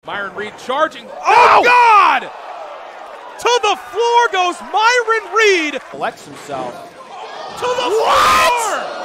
Myron Reed charging. Oh, God! To the floor goes Myron Reed. Collects himself. To the floor!